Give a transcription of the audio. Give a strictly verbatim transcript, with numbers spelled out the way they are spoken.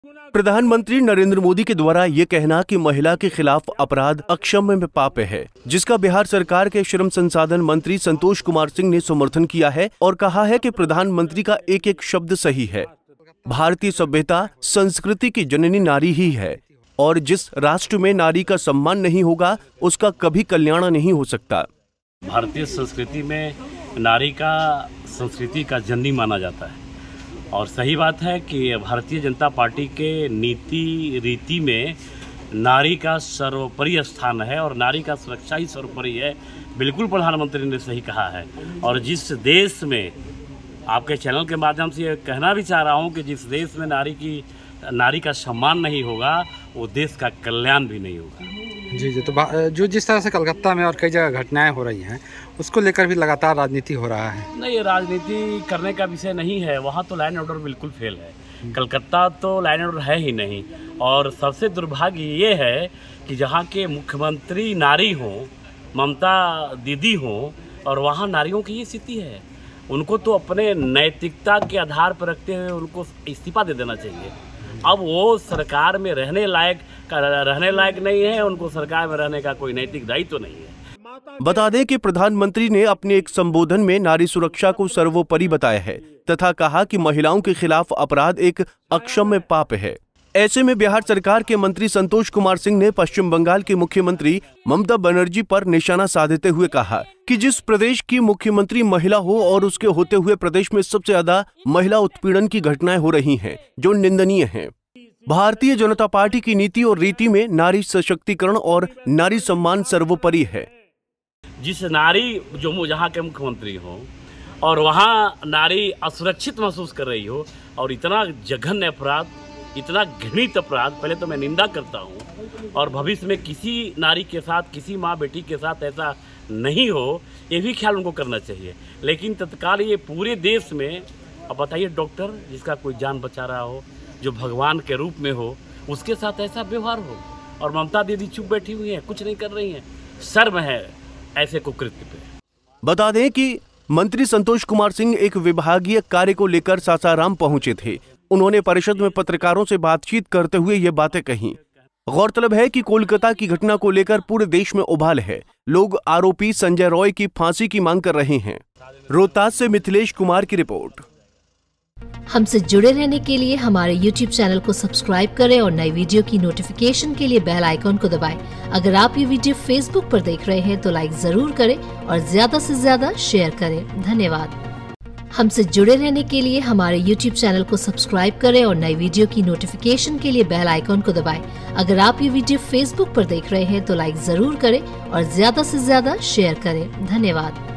प्रधानमंत्री नरेंद्र मोदी के द्वारा ये कहना कि महिला के खिलाफ अपराध अक्षम्य में पाप है, जिसका बिहार सरकार के श्रम संसाधन मंत्री संतोष कुमार सिंह ने समर्थन किया है और कहा है कि प्रधानमंत्री का एक एक शब्द सही है। भारतीय सभ्यता संस्कृति की जननी नारी ही है और जिस राष्ट्र में नारी का सम्मान नहीं होगा उसका कभी कल्याण नहीं हो सकता। भारतीय संस्कृति में नारी का संस्कृति का जननी माना जाता है और सही बात है कि भारतीय जनता पार्टी के नीति रीति में नारी का सर्वोपरि स्थान है और नारी का सुरक्षा ही सर्वोपरि है। बिल्कुल प्रधानमंत्री ने सही कहा है और जिस देश में, आपके चैनल के माध्यम से ये कहना भी चाह रहा हूँ कि जिस देश में नारी की नारी का सम्मान नहीं होगा वो देश का कल्याण भी नहीं होगा। जी जी तो जो जिस तरह से कलकत्ता में और कई जगह घटनाएं हो रही हैं उसको लेकर भी लगातार राजनीति हो रहा है। नहीं, ये राजनीति करने का विषय नहीं है। वहाँ तो लाइन ऑर्डर बिल्कुल फेल है। कलकत्ता तो लाइन ऑर्डर है ही नहीं और सबसे दुर्भाग्य ये है कि जहाँ के मुख्यमंत्री नारी हों, ममता दीदी हों और वहाँ नारियों की ये स्थिति है। उनको तो अपने नैतिकता के आधार पर रखते हुए उनको इस्तीफा दे देना चाहिए। अब वो सरकार में रहने लायक रहने लायक नहीं है, उनको सरकार में रहने का कोई नैतिक दायित्व तो नहीं है। बता दें कि प्रधानमंत्री ने अपने एक संबोधन में नारी सुरक्षा को सर्वोपरि बताया है तथा कहा कि महिलाओं के खिलाफ अपराध एक अक्षम्य पाप है। ऐसे में बिहार सरकार के मंत्री संतोष कुमार सिंह ने पश्चिम बंगाल की मुख्यमंत्री ममता बनर्जी पर निशाना साधते हुए कहा कि जिस प्रदेश की मुख्यमंत्री महिला हो और उसके होते हुए प्रदेश में सबसे ज्यादा महिला उत्पीड़न की घटनाएं हो रही हैं, जो निंदनीय हैं। भारतीय जनता पार्टी की नीति और रीति में नारी सशक्तिकरण और नारी सम्मान सर्वोपरि है। जिस नारी जो जहाँ के मुख्यमंत्री हो और वहाँ नारी असुरक्षित महसूस कर रही हो और इतना जघन्य अपराध, इतना घृणित अपराध, पहले तो मैं निंदा करता हूँ और भविष्य में किसी नारी के साथ, किसी माँ बेटी के साथ ऐसा नहीं हो, ये भी ख्याल उनको करना चाहिए। लेकिन तत्काल ये पूरे देश में, अब बताइए, डॉक्टर जिसका कोई जान बचा रहा हो, जो भगवान के रूप में हो, उसके साथ ऐसा व्यवहार हो और ममता दीदी चुप बैठी हुई हैं, कुछ नहीं कर रही हैं। शर्म है ऐसे कुकृत्य पे। बता दें कि मंत्री संतोष कुमार सिंह एक विभागीय कार्य को लेकर सासाराम पहुंचे थे। उन्होंने परिषद में पत्रकारों से बातचीत करते हुए ये बातें कही। गौरतलब है कि कोलकाता की घटना को लेकर पूरे देश में उबाल है। लोग आरोपी संजय रॉय की फांसी की मांग कर रहे हैं। रोहतास से मिथिलेश कुमार की रिपोर्ट। हमसे जुड़े रहने के लिए हमारे यूट्यूब चैनल को सब्सक्राइब करें और नई वीडियो की नोटिफिकेशन के लिए बेल आइकॉन को दबाएं। अगर आप ये वीडियो फेसबुक पर देख रहे हैं तो लाइक जरूर करें और ज्यादा से ज्यादा शेयर करें। धन्यवाद। हमसे जुड़े रहने के लिए हमारे यूट्यूब चैनल को सब्सक्राइब करें और नई वीडियो की नोटिफिकेशन के लिए बेल आइकॉन को दबाएं। अगर आप ये वीडियो फेसबुक पर देख रहे हैं तो लाइक जरूर करें और ज्यादा से ज्यादा शेयर करें। धन्यवाद।